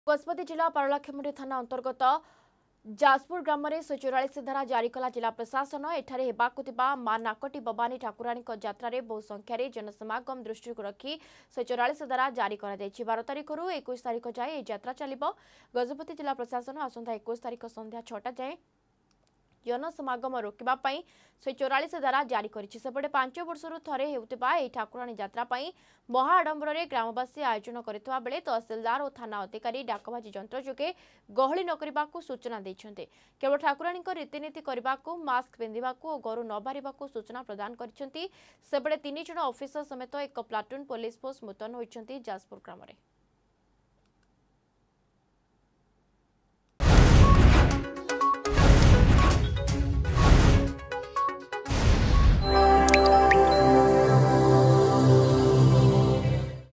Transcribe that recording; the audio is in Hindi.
गजपति जिला पारलाखेमुंडी थाना अंतर्गत जाजपुर ग्राम में 144 धारा जारी कला जिला प्रशासन एठारे हेबाकुतिबा मां नाकटी बबानी ठाकुराणी यात्रा बहु संख्यार जनसमागम दृष्टि रखी 144 धारा जारी कर 12 तारिख रु 21 तारिख जाए यात्रा चलिबो। गजपति जिला प्रशासन आसंता 21 तारिख संध्या 6टा जाए जनसमागम रोकवा 144 धारा जारी करपटे 5 वर्षर थरे हेउतिबा एही ठाकुराणी यात्रा महाआडंबर में ग्रामवासी आयोजन करथिबा बेले तहसिलदार और थाना अधिकारी डाकबाजी जंत्र जोगे गहली न करबाकू सूचना दैछन्ते। केवल ठाकुराणी रीतिनीति करबाकू मास्क पिंधिबाकू और घर न बारिबाकू सूचना प्रदान करछन्ती। सेबडे 3 जण ऑफिसर समेत एक प्लाटून पुलिस फोर्स मुतयन होइछन्ती जाजपुर ग्राम में।